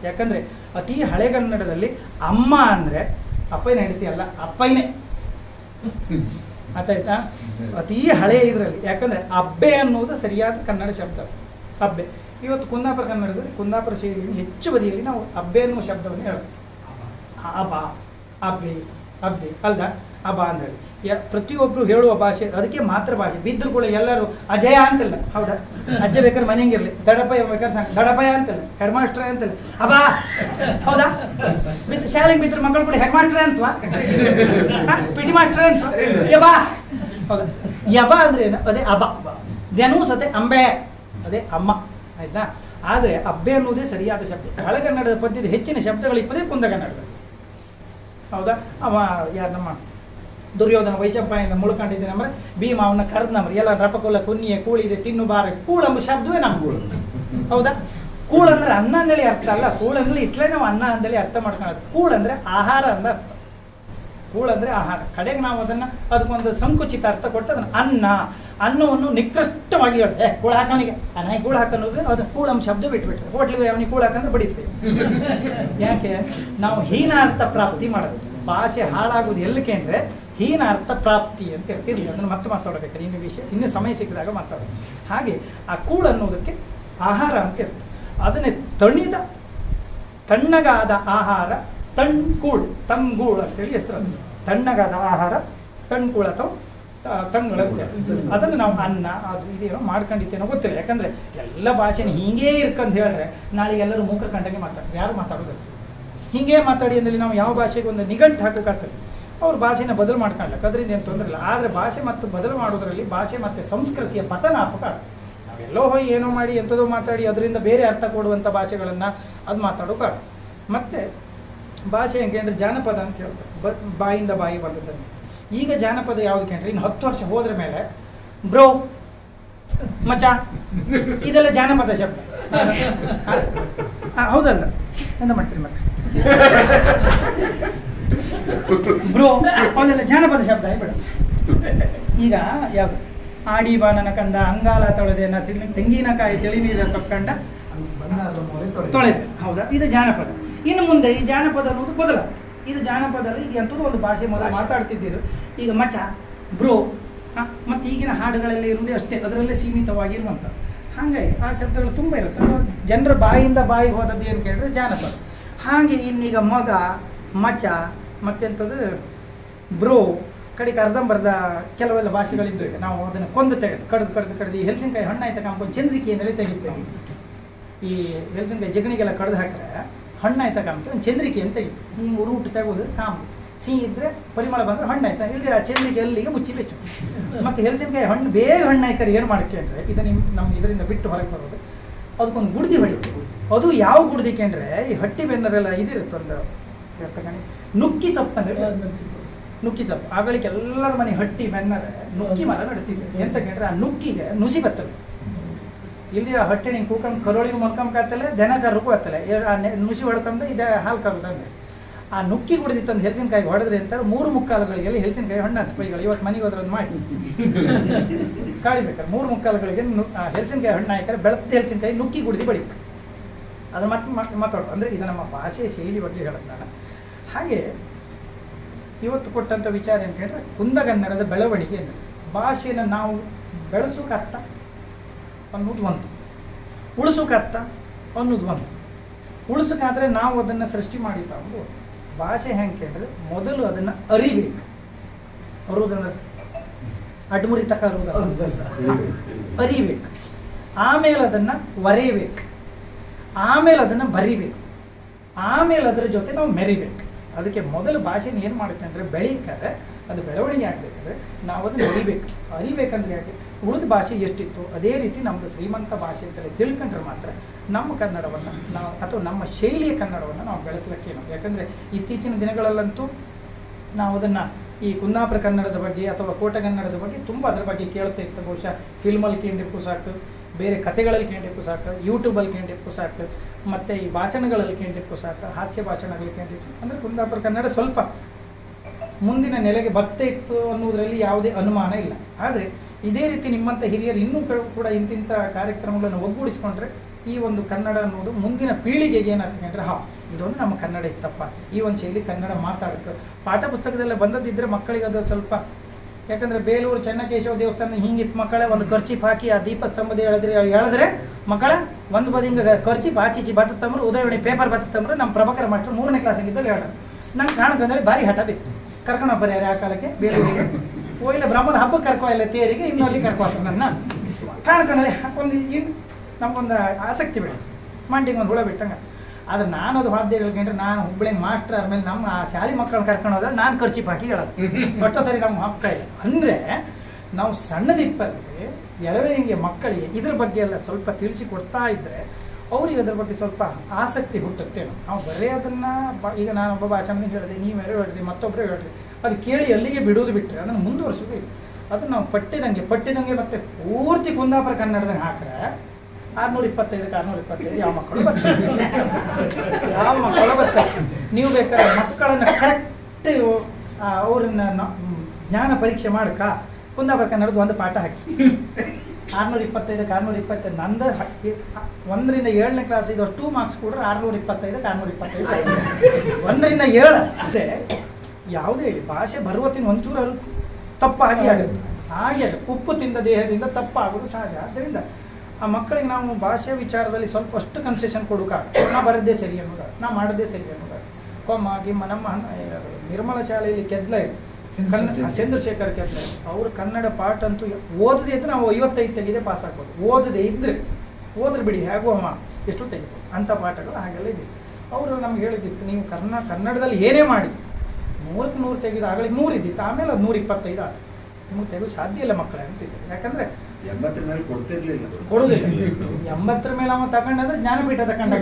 ಯಾಕಂದರೆ ಅತಿ ಹಳೆಗನ್ನಡದಲ್ಲಿ ಅಮ್ಮ ಅಂದರೆ ಅಪ್ಪಯ್ಯನ ಹೆಂಡತಿ ಅಲ್ಲ, ಅಪ್ಪಯ್ಯನೇ. ಆಯ್ತಾ? ಅತಿ ಹಳೆಯ ಇದರಲ್ಲಿ ಯಾಕಂದರೆ ಅಬ್ಬೆ ಅನ್ನುವುದು ಸರಿಯಾದ ಕನ್ನಡ ಶಬ್ದ. ಅಬ್ಬೆ ಇವತ್ತು ಕುಂದಾಪುರ ಕನ್ನಡದಲ್ಲಿ ಕುಂದಾಪುರ ಶೈಲಿಯಲ್ಲಿ ಹೆಚ್ಚು ಬದಿಯಲ್ಲಿ ನಾವು ಅಬ್ಬೆ ಅನ್ನುವ ಶಬ್ದವನ್ನು ಹೇಳ್ತೀವಿ. ಅಬ, ಅಬ್ಬೆ, ಅಬ್ಬೆ ಅಲ್ದ ಅಬ ಅಂತ ಹೇಳಿ ಪ್ರತಿಯೊಬ್ಬರು ಹೇಳುವ ಭಾಷೆ, ಅದಕ್ಕೆ ಮಾತ್ರ ಭಾಷೆ. ಬಿದ್ದರು ಕೂಡ ಎಲ್ಲರೂ ಅಜಯ ಅಂತಿಲ್ಲ, ಹೌದಾ? ಅಜ್ಜ ಬೇಕಾದ್ರೆ ಮನೆಯಂಗಿರಲಿ, ದಡಪಯ್ಯ ಬೇಕಾದ್ರೆ ಸಾಕು ದಡಪಯ್ಯ ಅಂತಿಲ್ಲ, ಹೆಡ್ ಮಾಸ್ಟ್ರೇ ಅಂತಿಲ್ಲ, ಅಬಾ, ಹೌದಾ? ಶಾಲೆಗೆ ಬಿದ್ದರು ಮಕ್ಕಳು ಕೂಡ ಹೆಡ್ ಮಾಸ್ಟ್ರೇ ಅಂತವಾ, ಪಿಟಿ ಮಾಸ್ಟ್ರೇ ಅಂತ, ಯಬಾ, ಹೌದಾ? ಯಬ ಅಂದ್ರೆ ಏನು? ಅದೇ ಅಬ. ಧನುಸ್ ಅದೇ ಅಂಬೆ, ಅದೇ ಅಮ್ಮ. ಆಯ್ತಾ? ಆದರೆ ಅಬ್ಬೆ ಅನ್ನೋದೇ ಸರಿಯಾದ ಶಬ್ದ. ಹಳೆಗನ್ನಡದ ಪದ್ಯದ ಹೆಚ್ಚಿನ ಶಬ್ದಗಳು ಇಪ್ಪದೇ ಕುಂದಗನ್ನಡದಲ್ಲಿ, ಹೌದಾ? ಅವ ಯಾರು ನಮ್ಮ ದುರ್ಯೋಧನ ವೈಶಂಪಾಯನ ಮುಳ್ಕೊಂಡಿದ್ದೇನೆ ಅಂದ್ರೆ ಭೀಮ ಅವನ್ನ ಕರೆದ್ನಂಬ್ರಿ ಎಲ್ಲ ರಪಕುಲ ಕುನ್ನಿಯ ಕೂಳಿದೆ ತಿನ್ನು ಬಾರ ಕೂಳೆಂಬ ಶಬ್ದವೇ ನಮ್ಮ ಕೂಳು, ಹೌದಾ? ಕೂಳು ಅಂದ್ರೆ ಅನ್ನ ಅಂದೇಳಿ ಅರ್ಥ ಅಲ್ಲ, ಕೂಳು ಅಂದ್ರೆ ಇತ್ಲೇ ನಾವು ಅನ್ನ ಅಂದೇಳಿ ಅರ್ಥ ಮಾಡ್ಕೊಳ್ಳೋದು. ಕೂಳು ಅಂದ್ರೆ ಆಹಾರ ಅಂದ ಅರ್ಥ. ಕೂಳು ಅಂದ್ರೆ ಆಹಾರ. ಕಡೆಗೆ ನಾವು ಅದಕ್ಕೊಂದು ಸಂಕುಚಿತ ಅರ್ಥ ಕೊಟ್ಟು ಅದನ್ನ ಅನ್ನವನ್ನು ನಿಕೃಷ್ಟವಾಗಿ ಹೇಳಿದೆ. ಕೂಳು ಹಾಕೋನಿಗೆ ಅನ್ನ ಕೂಳು ಹಾಕೋದು ಅದು ಕೂಳಂಬ ಶಬ್ದ ಬಿಟ್ಬಿಟ್ರೆ ಹೋಟ್ಲಿಗೆ ಅವನಿಗೆ ಕೂಳು ಹಾಕಂದ್ರೆ ಬಡಿತೀವಿ. ಯಾಕೆ? ನಾವು ಹೀನ ಅರ್ಥ ಪ್ರಾಪ್ತಿ ಮಾಡೋದು. ಭಾಷೆ ಹಾಳಾಗೋದು ಎಲ್ಲಕ್ಕೆ ಅಂದರೆ ಹೀನ ಅರ್ಥ ಪ್ರಾಪ್ತಿ ಅಂತ ಇರ್ತಿರ್ಲಿ. ಅದನ್ನು ಮತ್ತೆ ಮಾತಾಡಬೇಕಾದ್ರೆ ಇನ್ನು ವಿಷಯ ಇನ್ನೂ ಸಮಯ ಸಿಕ್ಕಿದಾಗ ಮಾತಾಡೋದು. ಹಾಗೆ ಆ ಕೂಳು ಅನ್ನೋದಕ್ಕೆ ಆಹಾರ ಅಂತ ಇರ್ತದೆ. ಅದನ್ನೇ ತಣ್ಣಗಾದ ಆಹಾರ ತಣ್ಕೂಳು, ತಂಗೂಳು ಅಂತೇಳಿ ಹೆಸರು. ತಣ್ಣಗಾದ ಆಹಾರ ತಣ್ಕೂಳು ಅಥವಾ ತಂಗಳಂತೆ. ಅದನ್ನು ನಾವು ಅನ್ನ ಅದು ಇದೇನೋ ಮಾಡ್ಕೊಂಡಿದ್ದೇನೋ ಗೊತ್ತಿಲ್ಲ. ಯಾಕಂದ್ರೆ ಎಲ್ಲ ಭಾಷೆನ ಹೀಗೇ ಇರ್ಕಂತ ಹೇಳಿದ್ರೆ ನಾಳೆ ಎಲ್ಲರೂ ಮೂಕ ಕಂಡಂಗೆ ಮಾತಾಡ್ತಾರೆ. ಯಾರು ಮಾತಾಡೋದು ಹೀಗೆ ಮಾತಾಡಿ ಅಂದರೆ ನಾವು ಯಾವ ಭಾಷೆಗೆ ಒಂದು ನಿಘಂಟು ಹಾಕೋಕ್ಕಾಗ್ತದೆ. ಅವ್ರ ಭಾಷೆನ ಬದಲು ಮಾಡ್ಕೊಳ್ಳಕ್ಕೆ ಅದರಿಂದ ಏನು ತೊಂದರೆ ಇಲ್ಲ. ಆದರೆ ಭಾಷೆ ಮತ್ತು ಬದಲು ಮಾಡೋದರಲ್ಲಿ ಭಾಷೆ ಮತ್ತು ಸಂಸ್ಕೃತಿಯ ಪತನಾಪಕ. ನಾವೆಲ್ಲೋ ಹೋಗಿ ಏನೋ ಮಾಡಿ ಎಂಥದೋ ಮಾತಾಡಿ ಅದರಿಂದ ಬೇರೆ ಅರ್ಥ ಕೊಡುವಂಥ ಭಾಷೆಗಳನ್ನು ಅದು ಮಾತಾಡೋಕ್ಕಾಗ. ಮತ್ತು ಭಾಷೆ ಹೆಂಗೆ ಅಂದರೆ ಜಾನಪದ ಅಂತ ಹೇಳ್ತಾರೆ, ಬಾಯಿಂದ ಬಾಯಿ ಬಂದದ್ದನ್ನು. ಈಗ ಜಾನಪದ ಯಾವುದಕ್ಕೆ ಅಂದರೆ ಇನ್ನು 10 ವರ್ಷ ಹೋದ್ರ ಮೇಲೆ ಬ್ರೋ, ಮಚ ಇದೆಲ್ಲ ಜಾನಪದ ಶಬ್ದ. ಹೌದಲ್ಲ? ಎಂತ ಮಾಡ್ತೀರಿ ಮತ್ತೆ ಬ್ರೋ, ಹೌದಲ್ಲ? ಜಾನಪದ ಶಬ್ದ ಬೇಡ. ಈಗ ಯಾವುದು? ಆಡಿ ಬಾನನ ಕಂದ, ಅಂಗಾಲ ತೊಳೆದೇನ, ತೆಂಗಿನಕಾಯಿ ತಿಳಿ ನೀರ ತಕ್ಕಂಡ ತೊಳೆದೆ, ಹೌದಾ? ಇದು ಜಾನಪದ. ಇನ್ನು ಮುಂದೆ ಈ ಜಾನಪದ ಅನ್ನೋದು ಬದಲ. ಇದು ಜಾನಪದ ಇದು ಎಂಥದ್ದು ಒಂದು ಭಾಷೆ ಮೊದಲು ಮಾತಾಡ್ತಿದ್ದೀರು. ಈಗ ಮಚ, ಬ್ರೋ, ಮತ್ತು ಈಗಿನ ಹಾಡುಗಳೆಲ್ಲ ಇರುವುದೇ ಅಷ್ಟೇ, ಅದರಲ್ಲೇ ಸೀಮಿತವಾಗಿರುವಂಥ. ಹಾಗಾಗಿ ಆ ಶಬ್ದಗಳು ತುಂಬ ಇರುತ್ತೆ. ಜನರ ಬಾಯಿಂದ ಬಾಯಿಗೆ ಹೋದದ್ದು ಏನು ಕೇಳಿದ್ರೆ ಜಾನಪದ. ಹಾಗೆ ಇನ್ನೀಗ ಮಗ, ಮಚ, ಮತ್ತೆಂಥದ್ದು ಬ್ರೋ, ಕಡೆಗೆ ಅರ್ಧಂಬರ್ಧ ಕೆಲವೆಲ್ಲ ಭಾಷೆಗಳಿದ್ದು. ಈಗ ನಾವು ಅದನ್ನು ಕೊಂದು ತೆಗೆದು ಕಡ್ದು ಈ ಹೆಲ್ಸಿನಕಾಯಿ ಹಣ್ಣಾಯ್ತ ಕಾಂಪೌಂಡ್ ಚಂದ್ರಿಕೆಯಿಂದಲೇ ತೆಗಿತೇವೆ. ಈ ಹೆಲ್ಸಿನಕಾಯಿ ಜಗಣಿಗೆಲ್ಲ ಕಡ್ದು ಹಾಕಿದ್ರೆ ಹಣ್ಣಾಯ್ತ ಕಾಂಪು ಒಂದು ಚಂದ್ರಿಕೆ ಅಂತ ತೆಗಿತು. ನೀವು ರೂಟ್ ತೆಗೋದು ಕಾಂಪು ಸಿಹಿ ಇದ್ದರೆ ಪರಿಮಳ ಬಂದರೆ ಹಣ್ಣಾಯ್ತಾ, ಇಲ್ಲದೆ ಆ ಚಂದ್ರಿಕೆ ಎಲ್ಲಿಗೆ ಮುಚ್ಚಿ ಬೆಚ್ಚು. ಮತ್ತು ಹೆಲ್ಸಿನಕಾಯಿ ಹಣ್ಣು ಬೇಗ ಹಣ್ಣಾಯ್ತಾರೆ ಏನು ಮಾಡೋಕ್ಕೆ ಅಂದರೆ ಇದು ನಮ್ಮ ಇದರಿಂದ ಬಿಟ್ಟು ಹೊರಗೆ ಬರೋದು. ಅದಕ್ಕೊಂದು ಗುಡ್ದಿ ಹೊಡಿತೀವಿ. ಅದು ಯಾವ ಗುಡ್ದಿಕೆ ಅಂದರೆ ಈ ಹಟ್ಟಿ ಬೆನ್ನರೆಲ್ಲ ಇದಿರುತ್ತೆ ಒಂದು ನುಕ್ಕಿ ಸೊಪ್ಪು ಅಂದರೆ ನುಕ್ಕಿ ಸೊಪ್ಪು. ಆಗಳಿಗೆ ಎಲ್ಲರ ಮನೆ ಹಟ್ಟಿ ಬೆನ್ನರೆ ನುಕ್ಕಿ ಮರ ನಡ್ತಿದ್ದೆ. ಎಂತ ಕೇಳಿದ್ರೆ ಆ ನುಕ್ಕಿಗೆ ನುಸಿ ಬರ್ತದೆ. ಇಲ್ಲಿ ಆ ಹೊಟ್ಟೆ ನಿಂಗೆ ಕೂಕೊಂಡು ಕರೋಳಿಗೆ ಮೊಲ್ಕೊಂಬತ್ತಲೆ ದನ ಕರ್ಗೂ ಹತ್ತಲೆ ನುಸಿ ಹೊಡ್ಕೊಂಡು ಇದೆ ಹಾಲು ಕರುತ್ತಂದ್ರೆ ಆ ನುಕ್ಕಿ ಕುಡಿದಿತ್ತಂದು ಹೆಲ್ಸಿನಕಾಯಿ ಹೊಡೆದ್ರಿ ಅಂತಾರೆ 3 ಮುಕ್ಕಾಲುಗಳಿಗೆಲ್ಲ ಹೆಲ್ಸಿನಕಾಯಿ ಹಣ್ಣು 10 ಪೈಗಳು. ಇವತ್ತು ಮನೆಗೆ ಹೋದ್ರದ್ದು ಮಾಡಿ ಕಾಳಿಬೇಕಾರೆ 3 ಮುಕ್ಕಾಲುಗಳಿಗೆ ಹೆಲ್ಸಿನಕಾಯಿ ಹಣ್ಣು ಹಾಕಿದ್ರೆ ಬೆಳಗ್ಗೆ ಹೆಲ್ಸಿನಕಾಯಿ ನುಕ್ಕಿ ಕುಡಿದು ಬಡಿಬೇಕು. ಅದು ಮತ್ತೆ ಮಾತಾಡೋದು ಅಂದರೆ ಇದು ನಮ್ಮ ಭಾಷೆ ಶೈಲಿ ಬಗ್ಗೆ ಹೇಳೋದು ನಾನು. ಹಾಗೆ ಇವತ್ತು ಕೊಟ್ಟಂಥ ವಿಚಾರ ಏನು ಕೇಳಿದ್ರೆ ಕುಂದಗನ್ನಡದ ಬೆಳವಣಿಗೆ ಅಂದರೆ ಭಾಷೆಯನ್ನು ನಾವು ಬೆಳೆಸೋಕತ್ತ ಅನ್ನೋದು ಒಂದು, ಉಳಿಸೋಕತ್ತ ಅನ್ನೋದು ಒಂದು. ಉಳಿಸೋಕಾದ್ರೆ ನಾವು ಅದನ್ನು ಸೃಷ್ಟಿ ಮಾಡಿದ್ದ ಒಂದು ಭಾಷೆ ಹೆಂಗೆ ಕೇಳಿದ್ರೆ ಮೊದಲು ಅದನ್ನು ಅರಿಬೇಕು. ಅರುವುದಂದ್ರೆ ಅಡ್ಮುರಿ ತಕ್ಕ ಅರಿಬೇಕು. ಆಮೇಲೆ ಅದನ್ನು ಒರೆಯಬೇಕು. ಆಮೇಲೆ ಅದನ್ನು ಬರಿಬೇಕು. ಆಮೇಲೆ ಅದರ ಜೊತೆ ನಾವು ಮೆರಿಬೇಕು. ಅದಕ್ಕೆ ಮೊದಲು ಭಾಷೆನ ಏನು ಮಾಡುತ್ತೆ ಅಂದರೆ ಬೆಳೀಬೇಕಾದ್ರೆ ಅದು ಬೆಳವಣಿಗೆ ಆಗಬೇಕಾದ್ರೆ ನಾವು ಅದನ್ನು ಅರಿಬೇಕು. ಅರಿಬೇಕಂದ್ರೆ ಯಾಕೆ ಉಳಿದ ಭಾಷೆ ಎಷ್ಟಿತ್ತು ಅದೇ ರೀತಿ ನಮ್ಮದು ಶ್ರೀಮಂತ ಭಾಷೆ ಅಂತೇಳಿ ತಿಳ್ಕೊಂಡ್ರೆ ಮಾತ್ರ ನಮ್ಮ ಕನ್ನಡವನ್ನು ನಾವು ಅಥವಾ ನಮ್ಮ ಶೈಲಿಯ ಕನ್ನಡವನ್ನು ನಾವು ಬೆಳೆಸಲಿಕ್ಕೇನು. ಯಾಕಂದರೆ ಇತ್ತೀಚಿನ ದಿನಗಳಲ್ಲಂತೂ ನಾವು ಅದನ್ನು ಈ ಕುಂದಾಪುರ ಕನ್ನಡದ ಬಗ್ಗೆ ಅಥವಾ ಕೋಟಗನ್ನಡದ ಬಗ್ಗೆ ತುಂಬ ಅದರ ಬಗ್ಗೆ ಕೇಳ್ತಾ ಇತ್ತು. ಬಹುಶಃ ಫಿಲ್ಮಲ್ಲಿ ಕೇಳಿರ್ಕು ಸಾಕು, ಬೇರೆ ಕಥೆಗಳಲ್ಲಿ ಕೇಳಿರ್ಕು ಸಾಕು, ಯೂಟ್ಯೂಬಲ್ಲಿ ಕೇಳಿರ್ಕು ಸಾಕು, ಮತ್ತು ಈ ಭಾಷಣಗಳಲ್ಲಿ ಕೇಳಿರ್ಕು ಸಾಕು, ಹಾಸ್ಯ ಭಾಷಣಗಳಲ್ಲಿ ಕೇಳಿರ್ಕು. ಅಂದರೆ ಕುಂದಾಪುರ ಕನ್ನಡ ಸ್ವಲ್ಪ ಮುಂದಿನ ನೆಲೆಗೆ ಬರ್ತಾ ಇತ್ತು ಅನ್ನೋದರಲ್ಲಿ ಯಾವುದೇ ಅನುಮಾನ ಇಲ್ಲ. ಆದರೆ ಇದೇ ರೀತಿ ನಿಮ್ಮಂಥ ಹಿರಿಯರು ಇನ್ನೂ ಕೂಡ ಇಂತಿಂಥ ಕಾರ್ಯಕ್ರಮಗಳನ್ನು ಒಗ್ಗೂಡಿಸಿಕೊಂಡ್ರೆ ಈ ಒಂದು ಕನ್ನಡ ಅನ್ನೋದು ಮುಂದಿನ ಪೀಳಿಗೆಗೆ ಏನಾಗ್ತದೆ ಅಂದರೆ ಇದೊಂದು ನಮ್ಮ ಕನ್ನಡ ಇತ್ತಪ್ಪ, ಈ ಒಂದು ಶೈಲಿ ಕನ್ನಡ ಮಾತಾಡಕ್ಕೆ ಪಾಠ ಪುಸ್ತಕದಲ್ಲೇ ಬಂದದಿದ್ದರೆ ಮಕ್ಕಳಿಗೆ ಅದು ಸ್ವಲ್ಪ, ಯಾಕಂದರೆ ಬೇಲೂರು ಚೆನ್ನಕೇಶವ ದೇವಸ್ಥಾನ ಹಿಂಗಿತ್ತು ಮಕ್ಕಳೇ ಒಂದು ಖರ್ಚಿಪ್ ಹಾಕಿ ಆ ದೀಪಸ್ತಂಭದ ಹೇಳಿದ್ರೆ ಮಕ್ಕಳ ಒಂದು ಬದಿ ಹಿಂಗೆ ಖರ್ಚಿಪ್ ಆಚೀಚಿ ಬತ್ತಂದ್ರೆ ಉದಯವಾಣಿ ಪೇಪರ್ ಬತ್ತಂದ್ರೆ ನಮ್ಮ ಪ್ರಭಾಕರ ಮಾಸ್ಟರ್ 3ನೇ ಕ್ಲಾಸಿಗಿದ್ದಲ್ಲಿ ಹೇಳೋದು. ನಂಗೆ ಕಾಣಕಂದ್ರೆ ಭಾರಿ ಹಠ ಬಿತ್ತು, ಕರ್ಕೊಂಡು ಬರ್ಯಾರೆ ಆ ಕಾಲಕ್ಕೆ ಬೇಲೂರಿಗೆ ಇಲ್ಲ ಬ್ರಾಹ್ಮಣ ಹಬ್ಬಕ್ಕೆ ಕರ್ಕೋ ಇಲ್ಲ ತೇರಿಗೆ ಇನ್ನೊಲ್ಲಿ ಕರ್ಕೋತಾರೆ ನನ್ನ ಕಾಣಕಂದ್ರೆ ಒಂದು ನಮ್ಗೊಂದು ಆಸಕ್ತಿ ಬೆಳೆಸಿ ಮಂಡಿಗೆ ಒಂದು ಹುಳ ಬಿಟ್ಟಂಗೆ. ಆದ್ರೆ ನಾನು ಅದು ವಾದ್ಯ ಹೇಳ್ಕೊಂಡ್ರೆ ನಾನು ಹುಬ್ಬಳ್ಳಿ ಮಾಸ್ಟರ್ ಆದ್ಮೇಲೆ ನಮ್ಮ ಆ ಶಾಲೆ ಮಕ್ಕಳನ್ನ ಕರ್ಕೊಂಡು ಹೋದ್ರೆ ನಾನು ಖರ್ಚಿಪ್ ಹಾಕಿ ಹೇಳೋದು ಒಟ್ಟೋತರಿ ನಮ್ಗೆ ಹಕ್ಕ ಇಲ್ಲ. ಅಂದರೆ ನಾವು ಸಣ್ಣದಿಪ್ಪಲ್ಲಿ ಎಳವೆಗೆ ಮಕ್ಕಳಿಗೆ ಇದ್ರ ಬಗ್ಗೆ ಎಲ್ಲ ಸ್ವಲ್ಪ ತಿಳಿಸಿ ಕೊಡ್ತಾ ಇದ್ದರೆ ಅವ್ರಿಗೆ ಅದ್ರ ಬಗ್ಗೆ ಸ್ವಲ್ಪ ಆಸಕ್ತಿ ಹುಟ್ಟುತ್ತೆ. ನಾವು ಬರೀ ಅದನ್ನು ಈಗ ನಾನೊಬ್ಬ ಭಾಷಣ ಹೇಳಿದೆ, ನೀವೆಲ್ಲರೂ ಹೇಳ್ರಿ, ಮತ್ತೊಬ್ಬರೇ ಹೇಳ್ರಿ, ಅದು ಕೇಳಿ ಅಲ್ಲಿಗೆ ಬಿಡೋದು ಬಿಟ್ಟರೆ ಅದನ್ನು ಮುಂದುವರಿಸೋದು ಇಲ್ಲ. ಅದನ್ನು ನಾವು ಪಟ್ಟಿದಂಗೆ ಮತ್ತೆ ಪೂರ್ತಿ ಕುಂದಾಪುರ ಕನ್ನಡದಂಗೆ ಹಾಕಿದ್ರೆ 625ಕ್ಕೆ 625 ಯಾವ ಮಕ್ಕಳು ಬರ್ತಾರೆ. ನೀವು ಬೇಕಾದ್ರೆ ಮಕ್ಕಳನ್ನ ಕರೆಕ್ಟ್ ಅವ್ರನ್ನ ಜ್ಞಾನ ಪರೀಕ್ಷೆ ಮಾಡಕ ಕುಂದಾಪುರ ಕನ್ನಡದ ಒಂದು ಪಾಠ ಹಾಕಿ 625ಕ್ಕೆ 625 ನಂದು 1ರಿಂದ 7ನೇ ಕ್ಲಾಸ್ ಇದು ಅಷ್ಟು ಮಾರ್ಕ್ಸ್ ಕೊಡ್ರೆ 625ಕ್ಕೆ 625 1ರಿಂದ 7 ಅಂದರೆ ಯಾವುದೇ ಹೇಳಿ ಭಾಷೆ ಬರುವತ್ತಿನ ಒಂಚೂರು ತಪ್ಪಾಗಿ ಆಗುತ್ತೆ. ಹಾಗೆ ಉಪ್ಪು ತಿಂದ ದೇಹದಿಂದ ತಪ್ಪಾಗೋದು ಸಹಜ. ಆದ್ದರಿಂದ ಆ ಮಕ್ಕಳಿಗೆ ನಾವು ಭಾಷೆ ವಿಚಾರದಲ್ಲಿ ಸ್ವಲ್ಪ ಅಷ್ಟು ಕನ್ಸೆಷನ್ ಕೊಡೋಕ್ಕಾಗ, ನಾ ಬರದ್ದೇ ಸರಿ ಅನ್ನೋದು, ನಾ ಮಾಡದೇ ಸರಿ ಅನ್ನೋದು. ಕೊಮ್ಮ ಗಿಮ್ಮ ನಮ್ಮ ನಿರ್ಮಲ ಶಾಲೆಯಲ್ಲಿ ಕೆದ್ಲ ಚಂದ್ರಶೇಖರ್ ಕೆದ್ಲ ಅವರು ಕನ್ನಡ ಪಾಠ ಅಂತೂ ಓದದೇ ಇದ್ರೆ ನಾವು 55 ತೆಗೆದೇ ಪಾಸ್ ಆಗ್ಬೋದು, ಓದದೇ ಹೋದ್ರೆ ಬಿಡಿ ಹೇಗೋ ಅಮ್ಮ ಎಷ್ಟು ತೆಗಿಬೋದು ಅಂಥ ಪಾಠಗಳು ಹಾಗೆಲ್ಲ ಇದೆ. ಅವರು ನಮ್ಗೆ ಹೇಳಿದ್ದಿತ್ತು, ನೀವು ಕನ್ನಡದಲ್ಲಿ ಏನೇ ಮಾಡಿ 100ಕ್ಕೆ 100 ತೆಗೆದು ಆಗಲಿಕ್ಕೆ 100 ಇದ್ದಿತ್ತು, ಆಮೇಲೆ ಅದು 125 ಆದ. ನಿಮಗೆ ತೆಗೆದು ಸಾಧ್ಯ ಇಲ್ಲ ಮಕ್ಕಳೇ ಅಂತಿದ್ರು. ಯಾಕಂದರೆ 80 ಮೇಲೆ ಕೊಡುದಿಲ್ಲ. 80 ಮೇಲೆ ಅವ ತಗೊಂಡಂದ್ರೆ ಜ್ಞಾನಪೀಠ ತಗೊಂಡ.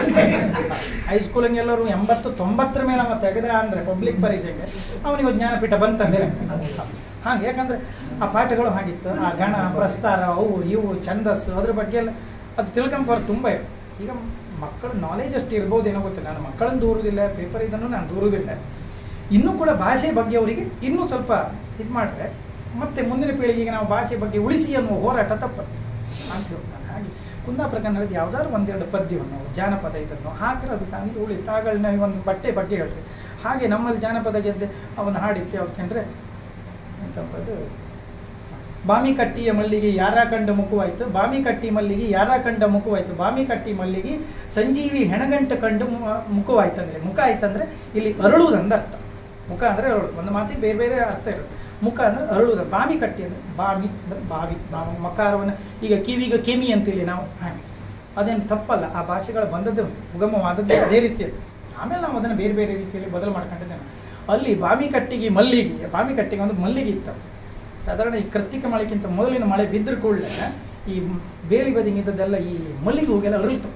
ಹೈಸ್ಕೂಲಿಗೆ ಎಲ್ಲರೂ 80-90 ಮೇಲೆ ಅವ ತೆಗೆದ ಅಂದರೆ ಪಬ್ಲಿಕ್ ಪರೀಕ್ಷೆಗೆ ಅವನಿಗೆ ಜ್ಞಾನಪೀಠ ಬಂತಂದ್ರೆ ಹಾಗೆ. ಯಾಕಂದರೆ ಆ ಪಾಠಗಳು ಹಾಗಿತ್ತು, ಆ ಗಣ ಪ್ರಸ್ತಾರ ಅವು ಇವು ಛಂದಸ್ಸು ಅದ್ರ ಬಗ್ಗೆ ಎಲ್ಲ ಅದು ತಿಳ್ಕೊಂಬಾರ ತುಂಬ ಇದೆ. ಈಗ ಮಕ್ಕಳ ನಾಲೆಜ್ ಅಷ್ಟು ಇರ್ಬೋದೇನೋ ಗೊತ್ತಿಲ್ಲ, ನಾನು ಮಕ್ಕಳನ್ನು ದೂರುವುದಿಲ್ಲ, ಪೇಪರ್ ಇದನ್ನು ನಾನು ದೂರುವುದಿಲ್ಲ. ಇನ್ನೂ ಕೂಡ ಭಾಷೆ ಬಗ್ಗೆ ಅವರಿಗೆ ಇನ್ನೂ ಸ್ವಲ್ಪ ಇದು ಮಾಡಿದ್ರೆ ಮತ್ತೆ ಮುಂದಿನ ಪೀಳಿಗೆಗೆ ನಾವು ಭಾಷೆ ಬಗ್ಗೆ ಉಳಿಸಿ ಅನ್ನುವ ಹೋರಾಟ ತಪ್ಪತ್ತೆ ಅಂತ ಹೇಳ್ತಾನೆ. ಹಾಗೆ ಕುಂದಾಪುರ ಕನ್ನಡದ ಯಾವುದಾದ್ರು ಒಂದೆರಡು ಪದ್ಯವನ್ನು ಜಾನಪದ ಇದನ್ನು ಹಾಕಿದ್ರೆ ಅದು ಸಂದು ಉಳಿತು. ಆಗಳನ್ನ ಒಂದು ಬಟ್ಟೆ ಬಗ್ಗೆ ಹೇಳ್ರಿ, ಹಾಗೆ ನಮ್ಮಲ್ಲಿ ಜಾನಪದ ಗೆದ್ದೆ ಅವನ ಹಾಡಿತ್ತೆ ಅವ್ರು ಕಂಡ್ರೆ ಎಂತಂಬದು, ಬಾಮಿ ಕಟ್ಟಿಯ ಮಲ್ಲಿಗೆ ಯಾರ ಕಂಡ ಮುಖವಾಯ್ತು, ಬಾಮಿ ಕಟ್ಟಿ ಮಲ್ಲಿಗೆ ಯಾರ ಕಂಡ ಮುಖವಾಯ್ತು, ಬಾಮಿ ಕಟ್ಟಿ ಮಲ್ಲಿಗೆ ಸಂಜೀವಿ ಹೆಣಗಂಟ ಕಂಡು ಮುಖವಾಯ್ತು. ಅಂದರೆ ಮುಖ ಆಯ್ತಂದ್ರೆ ಇಲ್ಲಿ ಅರಳುವುದಂದ ಅರ್ಥ. ಮುಖ ಅಂದರೆ ಅರಳು, ಒಂದು ಮಾತಿಗೆ ಬೇರೆ ಬೇರೆ ಅರ್ಥ ಇರುತ್ತೆ. ಮುಖ ಅಂದರೆ ಅರಳುವುದು, ಬಾಮಿ ಕಟ್ಟಿ ಅಂದರೆ ಬಾಮಿ ಅಂದರೆ ಬಾವಿ, ಮಕಾರವನ್ನು ಈಗ ಕಿವಿಗೆ ಕೆಮಿ ಅಂತಿಲ್ಲಿ ನಾವು ಹಾಗೆ, ಅದೇನು ತಪ್ಪಲ್ಲ. ಆ ಭಾಷೆಗಳು ಬಂದದ್ದು ಉಗಮವಾದದ್ದು ಅದೇ ರೀತಿಯಲ್ಲಿ. ಆಮೇಲೆ ನಾವು ಅದನ್ನು ಬೇರೆ ಬೇರೆ ರೀತಿಯಲ್ಲಿ ಬದಲು ಮಾಡ್ಕೊಂಡಿದ್ದೇವೆ. ಅಲ್ಲಿ ಬಾಮಿ ಕಟ್ಟಿಗೆ ಮಲ್ಲಿಗೆ, ಬಾಮಿ ಕಟ್ಟಿಗೆ ಒಂದು ಮಲ್ಲಿಗೆ ಇತ್ತು. ಸಾಧಾರಣ ಈ ಕೃತಿಕ ಮಳೆಗಿಂತ ಮೊದಲಿನ ಮಳೆ ಬಿದ್ದರೂ ಕೂಡಲೇ ಈ ಬೇಲಿ ಬದಿಗಿದ್ದದೆಲ್ಲ ಈ ಮಲ್ಲಿಗೆ ಹೂಗೆಲ್ಲ ಅರಳಿತು.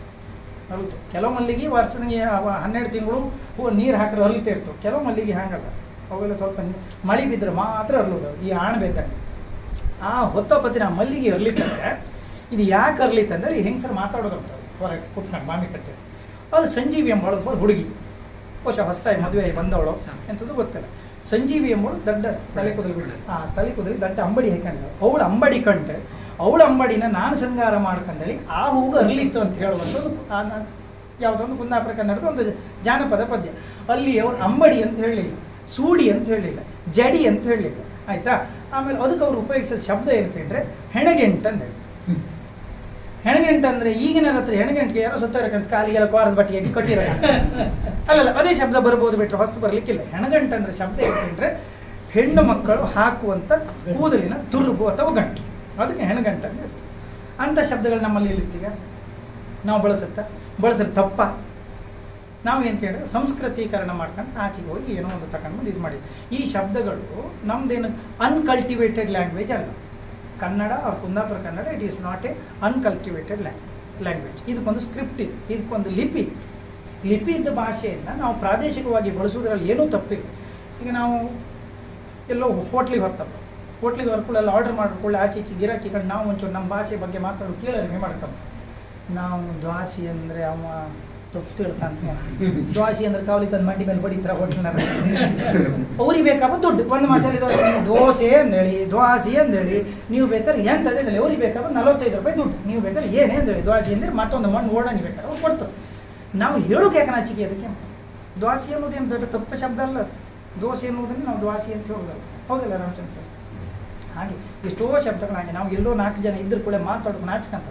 ಕೆಲವು ಮಲ್ಲಿಗೆ ವರ್ಷನಿಗೆ 12 ತಿಂಗಳು ಹೂವು ನೀರು ಹಾಕಿದ್ರೆ ಅರಳಿತಾ ಇರ್ತವೆ, ಕೆಲವು ಮಲ್ಲಿಗೆ ಹಾಗಲ್ಲ, ಅವೆಲ್ಲ ಸ್ವಲ್ಪ ಮಳೆ ಬಿದ್ದರೆ ಮಾತ್ರ ಅರಳುದು. ಈ ಆಣಬೇಕಂಗೆ ಆ ಹೊತ್ತಪತ್ತಿನ ಮಲ್ಲಿಗೆ ಅರಳಿತಾರೆ. ಇದು ಯಾಕೆ ಅರಳಿತಂದ್ರೆ ಈ ಹೆಂಗಸರು ಮಾತಾಡೋದಂತ ಹೊರಗೆ ಕುತ್ಕೊಂಡು ಬಾಮಿ ಕಟ್ಟಿ, ಅದು ಸಂಜೀವಿ ಎಂಬಳು ಹುಡುಗಿ, ಹೊಸತಾಯಿ ಮದುವೆ ಬಂದವಳು ಎಂಥದ್ದು ಗೊತ್ತಿಲ್ಲ. ಸಂಜೀವಿ ಎಂಬಳು ದೊಡ್ಡ ತಲೆ ಕೂದಲು ಬಿಡಲಿ, ಆ ತಲೆ ಕೂದಲಿ ದೊಡ್ಡ ಅಂಬಡಿ ಹಾಕೊಂಡ್ಳು. ಅವಳು ಅಂಬಡಿ ಕಂಡೆ, ಅವಳ ಅಂಬಡಿನ ನಾನು ಶೃಂಗಾರ ಮಾಡ್ಕೊಂಡೇಳಿ ಆ ಹೂವು ಅರಳಿತ್ತು ಅಂತ ಹೇಳುವಂಥದ್ದು ಯಾವುದೊಂದು ಕುಂದಾಪುರ ಕನ್ನಡದ ಒಂದು ಜಾನಪದ ಪದ್ಯ. ಅಲ್ಲಿ ಅವ್ರು ಅಂಬಡಿ ಅಂತ ಹೇಳಲಿಲ್ಲ, ಸೂಡಿ ಅಂತ ಹೇಳಲಿಲ್ಲ, ಜಡಿ ಅಂತ ಹೇಳಲಿಲ್ಲ, ಆಯ್ತಾ. ಆಮೇಲೆ ಅದಕ್ಕೆ ಅವ್ರು ಉಪಯೋಗಿಸಿದ ಶಬ್ದ ಏನಂತಂದ್ರೆ ಹೆಣಗೆಂಟು ಅಂತ ಹೇಳಿ. ಹೆಣಗೆಂಟು ಅಂದರೆ ಈಗಿನ ಹತ್ರ ಹೆಣಗೆಂಟಿಗೆ ಯಾರೋ ಸುತ್ತರಕ್ಕಂತ ಕಾಲಿಗೆಲ್ಲ ಕೋರದ ಬಟ್ಟೆಯಾಗಿ ಕಟ್ಟಿರೋ ಅಲ್ಲಲ್ಲ, ಅದೇ ಶಬ್ದ ಬರ್ಬೋದು ಬಿಟ್ಟರೆ ಹೊಸ್ತು ಬರಲಿಕ್ಕಿಲ್ಲ. ಹೆಣಗಂಟು ಅಂದರೆ ಶಬ್ದ ಏನಂದ್ರೆ ಹೆಣ್ಣು ಮಕ್ಕಳು ಹಾಕುವಂಥ ಕೂದಲಿನ ತುರುಬು ಅಥವಾ ಗಂಟು, ಅದಕ್ಕೆ ಹೆಣಗಂಟು ಅಂತ ಹೆಸರು. ಅಂಥ ಶಬ್ದಗಳು ನಮ್ಮಲ್ಲಿ ಇಲ್ಲಿರ್ತೀಗ ನಾವು ಬಳಸಿದ್ರೆ ತಪ್ಪ. ನಾವು ಏನು ಕೇಳಿದ್ರೆ ಸಂಸ್ಕೃತೀಕರಣ ಮಾಡ್ಕೊಂಡು ಆಚೆಗೆ ಹೋಗಿ ಏನೋ ಒಂದು ತಗೊಂಡು ಇದು ಮಾಡಿ. ಈ ಶಬ್ದಗಳು ನಮ್ದೇನು ಅನ್ಕಲ್ಟಿವೇಟೆಡ್ ಲ್ಯಾಂಗ್ವೇಜ್ ಅಲ್ಲ. Kannada Kundapura Kannada it is not a uncultivated language. ಇದಕ್ಕೊಂದು ಸ್ಕ್ರಿಪ್ಟ್ ಇದೆ, ಇದಕ್ಕೊಂದು ಲಿಪಿ ಇದ್ದ ಭಾಷೆಯನ್ನು ನಾವು ಪ್ರಾದೇಶಿಕವಾಗಿ ಬಳಸೋದ್ರಲ್ಲಿ ಏನೂ ತಪ್ಪಿಲ್ಲ. ಈಗ ನಾವು ಎಲ್ಲೋ ಹೋಟ್ಲಿಗೆ ಹೊರಕೊಳ್ಳೆಲ್ಲ ಆರ್ಡರ್ ಮಾಡ್ಕೊಳ್ಳಿ ಆಚೆ ಈಚೆ ಗಿರಾಕಿಗಳು ನಾವು ಒಂಚೂರು ನಮ್ಮ ಭಾಷೆ ಬಗ್ಗೆ ಮಾತಾಡೋ ಕೇಳೋರಿಗೆ ಮಾಡ್ಕೊಂಡು ನಾವು ದ್ವಾಸಿ ಅಂದರೆ ಅವ ತಪ್ಪು ತಿಳ್ತಾನೆ. ದ್ವಾಸಿ ಅಂದ್ರೆ ಕಾವಲಿ ತಂದು ಮಂಡಿ ಮೇಲೆ ಬಡಿತರ ಹೋಟ್ಲನ ಅವ್ರಿಗೆ ಬೇಕಾಗ ದುಡ್ಡು ಒಂದು ಮಸಾಲೆ ದೋಸೆ ನೀವು ದೋಸೆ ಅಂದೇಳಿ ದ್ವಾಸಿ ಅಂದೇಳಿ ನೀವು ಬೇಕಾದ್ರೆ ಎಂತದೇ ಅಂದೇಳಿ ಅವ್ರಿಗೆ ಬೇಕಾಗ 45 ರೂಪಾಯಿ ದುಡ್ಡು, ನೀವು ಬೇಕಾದ್ರೆ ಏನೇ ಅಂದೇಳಿ ದ್ವಾಸಿ ಅಂದ್ರೆ ಮತ್ತೊಂದು ಮಣ್ಣು ಓಡಾನಿ ಬೇಕಾದ್ರೆ ಅವ್ರು ಕೊಡ್ತಾರೆ. ನಾವು ಹೇಳೋಕೆ ಯಾಕೆ ನಾಚಿಕೆ ಅದಕ್ಕೆ? ದ್ವಾಸಿ ಅನ್ನೋದೇನು ದೊಡ್ಡ ತಪ್ಪು ಶಬ್ದ ಅಲ್ಲ. ದೋಸೆ ಎನ್ನುವುದನ್ನು ನಾವು ದ್ವಾಸಿ ಅಂತ ಹೇಳೋದಲ್ಲ, ಹೌದಲ್ಲ ರಾಮಚಂದ್ರ ಸರ್? ಹಾಗೆ ಎಷ್ಟೋ ಶಬ್ದಗಳಾಗಿ ನಾವು ಎಲ್ಲೋ 4 ಜನ ಇದ್ರ ಕೂಡ ಮಾತಾಡೋಕೆ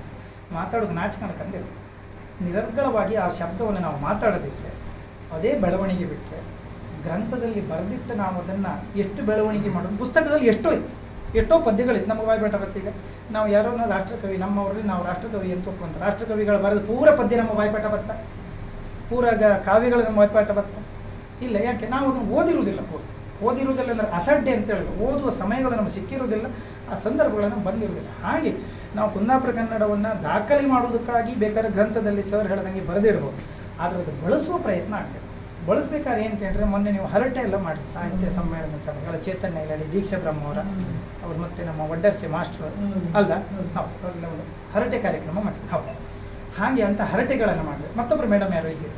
ನಾಚ್ಕೊಂಡ್ರೆ ನಿರರ್ಗಳವಾಗಿ ಆ ಶಬ್ದವನ್ನು ನಾವು ಮಾತಾಡೋದಿಕ್ಕೆ ಅದೇ ಬೆಳವಣಿಗೆ ಬಿಟ್ಟರೆ ಗ್ರಂಥದಲ್ಲಿ ಬರೆದಿಟ್ಟು ನಾವು ಅದನ್ನು ಎಷ್ಟು ಬೆಳವಣಿಗೆ ಮಾಡೋದು. ಪುಸ್ತಕದಲ್ಲಿ ಎಷ್ಟೋ ಪದ್ಯಗಳಿತ್ತು ನಮಗೆ ಬಾಯ್ಪಾಠ ಬತ್ತೀಗ. ನಾವು ಯಾರೋ ರಾಷ್ಟ್ರಕವಿ ನಮ್ಮವರಲ್ಲಿ ನಾವು ರಾಷ್ಟ್ರಕವಿ ಅಂತ ಒಪ್ಪುವಂತ ರಾಷ್ಟ್ರಕವಿಗಳು ಬರೆದು ಪೂರ ಪದ್ಯ ನಮ್ಮ ಬಾಯ್ಪಾಠ ಬತ್ತ, ಪೂರ ಕಾವ್ಯಗಳು ನಮ್ಮ ಬಾಯ್ಪಾಠ ಬತ್ತ ಇಲ್ಲ. ಯಾಕೆ? ನಾವು ಅದನ್ನು ಓದಿರುವುದಿಲ್ಲ ಅಂದರೆ ಅಸಡ್ಡೆ ಅಂತ ಹೇಳೋದು. ಓದುವ ಸಮಯಗಳು ನಮಗೆ ಸಿಕ್ಕಿರುವುದಿಲ್ಲ, ಆ ಸಂದರ್ಭಗಳನ್ನು ಬಂದಿರುವುದಿಲ್ಲ. ಹಾಗೆ ನಾವು ಕುಂದಾಪುರ ಕನ್ನಡವನ್ನು ದಾಖಲೆ ಮಾಡುವುದಕ್ಕಾಗಿ ಬೇಕಾದ್ರೆ ಗ್ರಂಥದಲ್ಲಿ ಸರ್ ಹೇಳ್ದಂಗೆ ಬರೆದಿಡ್ಬೋದು, ಆದರೆ ಅದು ಬಳಸುವ ಪ್ರಯತ್ನ ಆಗ್ತದೆ. ಬಳಸ್ಬೇಕಾದ್ರೆ ಏನು ಕೇಳಿದ್ರೆ ಮೊನ್ನೆ ನೀವು ಹರಟೆ ಎಲ್ಲ ಮಾಡಿ ಸಾಹಿತ್ಯ ಸಮ್ಮೇಳನ ಸಭೆಗಳ ಚೇತನ್ಯ ಇಲ್ಲದೆ ದೀಕ್ಷಾ ಬ್ರಹ್ಮ ಅವ್ರು ಮತ್ತೆ ನಮ್ಮ ವಡ್ಡರ್ಸೆ ಮಾಸ್ಟರ್ ಅಲ್ಲ ಹೌದು ಹರಟೆ ಕಾರ್ಯಕ್ರಮ ಮಾಡಿ ಹೌದು. ಹಾಗೆ ಅಂತ ಹರಟೆಗಳನ್ನು ಮಾಡಿದೆ. ಮತ್ತೊಬ್ಬರು ಮೇಡಮ್ ಯಾರು ಇದ್ದೀರಿ?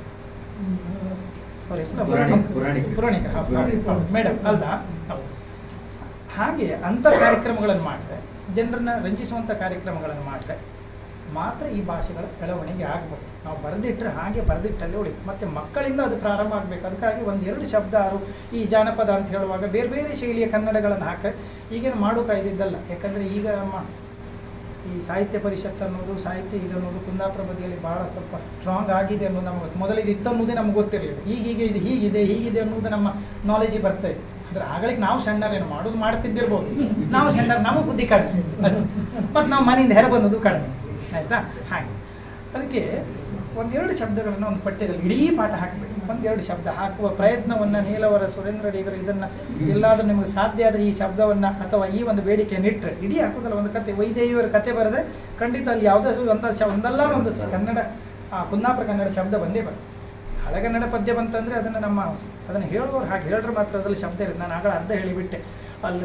ಅವ್ರ ಹೆಸರು ಪುರಾಣಿಕ ಮೇಡಮ್ ಅಲ್ಲ ಹೌದು. ಹಾಗೆ ಅಂಥ ಕಾರ್ಯಕ್ರಮಗಳನ್ನು ಮಾಡಿದ್ರೆ, ಜನರನ್ನ ರಂಜಿಸುವಂಥ ಕಾರ್ಯಕ್ರಮಗಳನ್ನು ಮಾಡಿದ್ರೆ ಮಾತ್ರ ಈ ಭಾಷೆಗಳ ಬೆಳವಣಿಗೆ ಆಗ್ಬೋದು. ನಾವು ಬರೆದಿಟ್ಟರೆ ಹಾಗೆ ಬರೆದಿಟ್ಟಲ್ಲಿ ಉಳಿತು. ಮತ್ತು ಮಕ್ಕಳಿಂದ ಅದು ಪ್ರಾರಂಭ ಆಗಬೇಕು. ಅದಕ್ಕಾಗಿ 1-2 ಶಬ್ದ ಈ ಜಾನಪದ ಅಂತ ಹೇಳುವಾಗ ಬೇರೆ ಬೇರೆ ಶೈಲಿಯ ಕನ್ನಡಗಳನ್ನು ಹಾಕಿ ಈಗೇನು ಮಾಡೋಕ್ಕಾಯ್ದಿದ್ದಲ್ಲ. ಯಾಕಂದರೆ ಈಗ ನಮ್ಮ ಈ ಸಾಹಿತ್ಯ ಪರಿಷತ್ ಅನ್ನೋದು ಸಾಹಿತ್ಯ ಇದು ಅನ್ನೋದು ಕುಂದಾಪುರ ಬದಿಯಲ್ಲಿ ಭಾಳ ಸ್ವಲ್ಪ ಸ್ಟ್ರಾಂಗ್ ಆಗಿದೆ ಅನ್ನೋದು ನಮಗೆ ಮೊದಲು ಇದು ಇತ್ತು ಅನ್ನೋದೇ ನಮ್ಗೆ ಗೊತ್ತಿರಲಿಲ್ಲ. ಈಗೀಗ ಇದು ಹೀಗಿದೆ ಅನ್ನೋದು ನಮ್ಮ ನಾಲೆಜ್ ಬರ್ತಾ ಇದೆ. ಅಂದ್ರೆ ಆಗಳಿಗೆ ನಾವು ಸಣ್ಣರೇನು ಮಾಡೋದು ಮಾಡ್ತಿದ್ದಿರ್ಬೋದು, ನಾವು ಸಣ್ಣ ನಮಗೆ ಬುದ್ಧಿ ಕಡಿಮೆ ಮತ್ತು ನಾವು ಮನೆಯಿಂದ ಹೆರ ಬಂದದ್ದು ಕಡಿಮೆ ಆಯಿತಾ. ಹಾಗೆ ಅದಕ್ಕೆ 1-2 ಶಬ್ದಗಳನ್ನು ಒಂದು ಪಠ್ಯದಲ್ಲಿ ಇಡೀ ಪಾಠ ಹಾಕಬೇಕು. 1-2 ಶಬ್ದ ಹಾಕುವ ಪ್ರಯತ್ನವನ್ನು ನೀಲವರ ಸುರೇಂದ್ರ ಅಡಿಗರು ಇದನ್ನು ಎಲ್ಲಾದರೂ ನಿಮಗೆ ಸಾಧ್ಯ ಆದರೆ ಈ ಶಬ್ದವನ್ನು ಅಥವಾ ಈ ಒಂದು ಬೇಡಿಕೆಯನ್ನು ಇಟ್ಟರೆ ಇಡೀ ಹಾಕೋದಲ್ಲ. ಒಂದು ಕತೆ ವೈದೇಹಿಯವರ ಕತೆ ಬರೆದೆ ಖಂಡಿತ ಅಲ್ಲಿ ಯಾವುದೇ ಒಂದಲ್ಲ ಒಂದು ಕನ್ನಡ ಕುಂದಾಪುರ ಕನ್ನಡ ಶಬ್ದ ಬಂದೇ ಬರ್ತದೆ. ಹಳೆಗನ್ನಡ ಪದ್ಯ ಬಂತಂದರೆ ಅದನ್ನು ಹೇಳುವವರು ಹಾಗೆ ಹೇಳಿದ್ರೆ ಮಾತ್ರ ಅದರಲ್ಲಿ ಶಬ್ದ ಇರುತ್ತೆ. ನಾನು ಆಗಲೇ ಅರ್ಧ ಹೇಳಿಬಿಟ್ಟೆ. ಅಲ್ಲಿ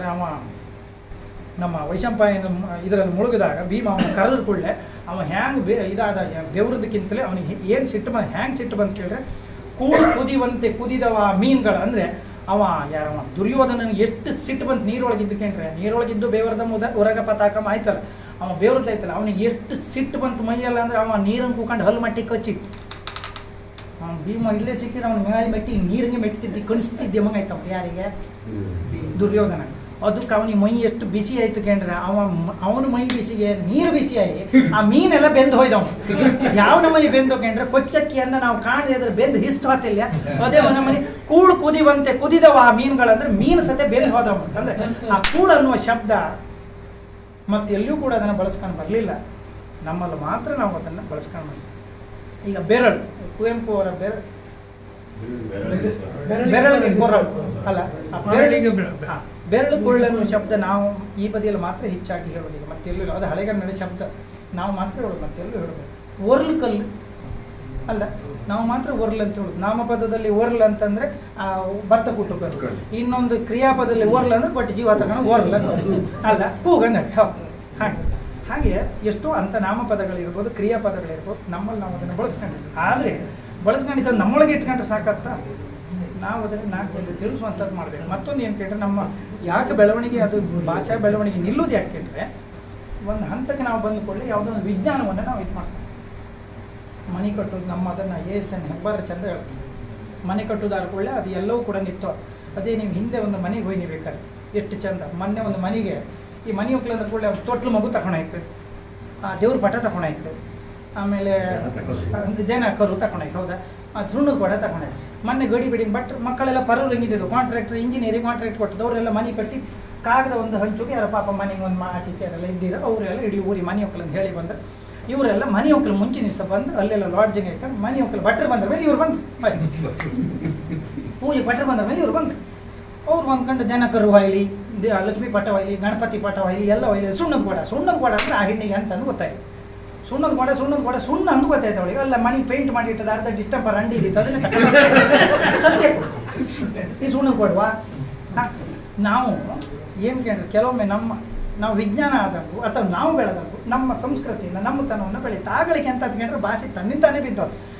ನಮ್ಮ ವೈಶಂಪಾಯನ ಇದರಲ್ಲಿ ಮುಳುಗಿದಾಗ ಭೀಮ ಅವನು ಕರೆದ್ರು ಕೂಡಲೇ ಅವ ಹ್ಯಾಂಗೆ ಇದಾದ ಬೆವರದಕ್ಕಿಂತಲೇ ಅವನಿಗೆ ಏನು ಸಿಟ್ಟು ಹ್ಯಾಂಗೆ ಸಿಟ್ಟು ಬಂದು ಕೇಳಿದ್ರೆ ಕುದಿವಂತೆ ಕುದಿದವ ಮೀನುಗಳು ಅಂದರೆ ಅವ ದುರ್ಯೋಧನನಿಗೆ ಎಷ್ಟು ಸಿಟ್ಟು ಬಂತು ನೀರೊಳಗಿದ್ದಕ್ಕೇಂದ್ರೆ ನೀರೊಳಗಿದ್ದು ಬೇವರದ ಹೊರಗ ಪತಾಕಮ ಆಯ್ತಲ್ಲ, ಅವ ಬೇವ್ರದ್ದಾಯ್ತಲ್ಲ ಅವನಿಗೆ ಎಷ್ಟು ಸಿಟ್ಟು ಬಂತು ಮೈಯಲ್ಲ ಅಂದರೆ ಅವ ನೀರನ್ನು ಕೂಕೊಂಡು ಹಲ್ಲು ಮಟ್ಟಿ ಕಚ್ಚಿ ಭೀಮ ಇಲ್ಲೇ ಸಿಕ್ಕಿದ್ರೆ ಅವನ ಮೇಲೆ ಮೆಟ್ಟಿ ನೀರಿಗೆ ಮೆಟ್ಟಿದ್ದಿ ಕಣಿಸ್ತಿದ್ದೆ ಮಂಗಾಯ್ತವ ಯಾರಿಗೆ? ದುರ್ಯೋಧನ. ಅದಕ್ಕೆ ಅವನಿಗೆ ಮೈ ಎಷ್ಟು ಬಿಸಿ ಆಯ್ತು ಕೇಂದ್ರ ಅವನ ಮೈ ಬಿಸಿಗೆ ನೀರು ಬಿಸಿಯಾಗಿ ಆ ಮೀನೆಲ್ಲ ಬೆಂದು ಹೋಯ್ದವನು. ಯಾವ ನಮ್ಮನೆ ಬೆಂದು ಕೇಂದ್ರ ಕೊಚ್ಚಕ್ಕಿಯನ್ನು ನಾವು ಕಾಣದೆ ಅದ್ರ ಬೆಂದು ಹಿಸ್ತಾತಿಲ್ಲ. ಅದೇ ನಮ್ಮನೆ ಕೂಡು ಕುದಿವಂತೆ ಕುದಿದವ ಆ ಮೀನುಗಳಂದ್ರೆ ಮೀನು ಸತೆ ಬೆಂದು ಹೋದವ. ಅಂದ್ರೆ ಆ ಕೂಡು ಅನ್ನುವ ಶಬ್ದ ಮತ್ತೆ ಎಲ್ಲಿಯೂ ಕೂಡ ಅದನ್ನು ಬಳಸ್ಕೊಂಡು ಬರಲಿಲ್ಲ, ನಮ್ಮಲ್ಲಿ ಮಾತ್ರ ನಾವು ಅದನ್ನು ಬಳಸ್ಕೊಂಡು ಬಂದ್ವಿ. ಈಗ ಬೆರಳು, ಕುವೆಂಪು ಅವರ ಬೆರಳಿಗೆ ಕೊರಳು ಅಲ್ಲ, ಬೆರಳು ಕೊಳ್ಳನ್ನು ಶಬ್ದ ನಾವು ಈ ಬದಿಯಲ್ಲಿ ಮಾತ್ರ ಹೆಚ್ಚಾಗಿ ಹೇಳೋದಿಲ್ಲ, ಮತ್ತೆಲ್ಲೂ ಅದು ಹಳೆಗನ್ನಡ ಶಬ್ದ ನಾವು ಮಾತ್ರ ಹೇಳೋದು, ಮತ್ತೆಲ್ಲೂ ಹೇಳೋದು. ಒರ್ಲು ಕಲ್ಲು ಅಲ್ಲ, ನಾವು ಮಾತ್ರ ಒರ್ಲ್ ಅಂತ ಹೇಳೋದು. ನಾಮಪದದಲ್ಲಿ ಒರ್ಲ್ ಅಂತಂದ್ರೆ ಭತ್ತ ಕುಟ್ಟು ಕಲ್ಲು, ಇನ್ನೊಂದು ಕ್ರಿಯಾಪದದಲ್ಲಿ ಒರ್ಲ್ ಅಂದ್ರೆ ಬಟ್ ಜೀವ ತಗೊಂಡು ಒರ್ಲ್ ಅಲ್ಲ ಕೂಗಂದ. ಹೌದು. ಹಾಗೆ ಎಷ್ಟೋ ಅಂಥ ನಾಮಪದಗಳಿರ್ಬೋದು, ಕ್ರಿಯಾಪದಗಳಿರ್ಬೋದು, ನಮ್ಮಲ್ಲಿ ನಾವು ಅದನ್ನು ಬಳಸ್ಕೊಂಡಿದ್ದೀವಿ. ಆದರೆ ಬಳಸ್ಕೊಂಡಿದ್ದ ನಮ್ಮೊಳಗೆ ಇಟ್ಕೊಂಡ್ರೆ ಸಾಕತ್ತ, ನಾವು ಅದನ್ನು 4 ಮಂದಿ ತಿಳಿಸುವಂಥದ್ದು ಮಾಡಬೇಕು. ಮತ್ತೊಂದು ಏನು ಕೇಳಿದ್ರೆ ನಮ್ಮ ಯಾಕೆ ಬೆಳವಣಿಗೆ ಅದು ಭಾಷಾ ಬೆಳವಣಿಗೆ ನಿಲ್ಲೋದು ಯಾಕೆ ಕೇಳಿದ್ರೆ ಒಂದು ಹಂತಕ್ಕೆ ನಾವು ಬಂದುಕೊಳ್ಳಿ ಯಾವುದೋ ಒಂದು ವಿಜ್ಞಾನವನ್ನು ನಾವು ಇದು ಮಾಡ್ತೀವಿ. ಮನೆ ಕಟ್ಟೋದು ನಮ್ಮ ಅದನ್ನು ASN ಹೆಬ್ಬಾರ ಚಂದ ಹೇಳ್ತೀವಿ. ಮನೆ ಕಟ್ಟೋದಾರ ಕೊಳ್ಳೆ ಅದು ಎಲ್ಲವೂ ಕೂಡ ನಿಂತು. ಅದೇ ನೀವು ಹಿಂದೆ ಒಂದು ಮನೆಗೆ ಹೋಗಿ ನೀವು ಬೇಕಾದ್ರೆ ಎಷ್ಟು ಚಂದ. ಮೊನ್ನೆ ಒಂದು ಮನೆಗೆ ಈ ಮನೆ ಹೋಗ್ಲಿ ಅಂದ್ರೆ ಕೂಡಲೇ ತೊಟ್ಲು ಮಗು ತಗೊಂಡಾಯ್ತು, ದೇವ್ರ ಪಟ ತಗೊಂಡಾಯ್ತು, ಆಮೇಲೆ ದೇನ ಕರು ತಗೊಂಡಾಯ್ತು, ಹೌದಾ, ಸುಣ್ಣದ ಗೋಡೆ ತಗೊಂಡಾಯ್ತು. ಮೊನ್ನೆ ಗಡಿ ಬಿಡಿ ಬಟ್ ಮಕ್ಕಳೆಲ್ಲ ಪರವ್ರು ಹೆಂಗಿದ್ದು ಕಾಂಟ್ರಾಕ್ಟರ್ ಇಂಜಿನಿಯರಿಂಗ್ ಕಾಂಟ್ರಾಕ್ಟ್ ಕೊಟ್ಟದ್ದು ಅವರೆಲ್ಲ ಮನೆ ಕಟ್ಟಿ ಕಾಗದ ಒಂದು ಹಂಚುಗೆ ಯಾರ ಪಾಪ ಮನೆಗೆ ಒಂದು ಆಚೀಚೆಲ್ಲ ಇದ್ದೀರ ಅವರೆಲ್ಲ ಇಡೀ ಊರಿ ಮನೆ ಹೋಗ್ಲು ಅಂತ ಹೇಳಿ ಬಂದ್ರೆ ಇವರೆಲ್ಲ ಮನೆ ಹೋಗ್ಲು ಮುಂಚಿನ ದಿವಸ ಬಂದು ಅಲ್ಲೆಲ್ಲ ಲಾಡ್ಜಿಂಗ್ ಇಟ್ಕೊಂಡು ಮನೆ ಹೋಗ್ಲು ಭಟ್ರು ಬಂದ ಮೇಲೆ ಇವ್ರು ಬಂದು ಪೂಜೆ ಭಟ್ರು ಬಂದ ಮೇಲೆ ಇವ್ರು ಬಂದು ಅವ್ರು ಬಂದ್ಕೊಂಡು ಜನ ಕರು ವಾಯ್ಲಿ, ಲಕ್ಷ್ಮೀ ಪಟ ವಾಯ್ಲಿ, ಗಣಪತಿ ಪಟ ವಾಯ್ಲಿ ಎಲ್ಲ ವಾಯ್ಲಿ. ಸುಣ್ಣದ ಗೋಡ ಅಂದ್ರೆ ಆ ಹೆಣ್ಣಿಗೆ ಅಂತಂದು ಗೊತ್ತಾಯ್ತು. ಸುಣ್ಣದ ಗೋಡೆ ಸುಣ್ಣ ಅಂದು ಗೊತ್ತಾಯ್ತು ಅವಳಿಗೆ. ಅಲ್ಲ ಮನೆ ಪೇಂಟ್ ಮಾಡಿ ಇಟ್ಟದ ಅರ್ಧ ಡಿಸ್ಟಂಪರ್ ಅಂಡಿ ಇದ್ದಿತ್ತು ಅದನ್ನೇ ಸತ್ಯ ಈ ಸುಣ್ಣದ ಗೋಡವಾ. ನಾವು ಏನು ಕೇಳಿದ್ರೆ ಕೆಲವೊಮ್ಮೆ ನಾವು ವಿಜ್ಞಾನ ಆದಂಗೂ ಅಥವಾ ನಾವು ಬೆಳೆದಂಗೂ ನಮ್ಮ ಸಂಸ್ಕೃತಿಯಿಂದ ನಮ್ಮ ತನವನ್ನು ಬೆಳೀತಾ ಆಗಲಿಕ್ಕೆ ಅಂತ ಕೇಳಿದ್ರೆ ಭಾಷೆ ತನ್ನಿಂತಾನೇ ಬಿದ್ದೋದು.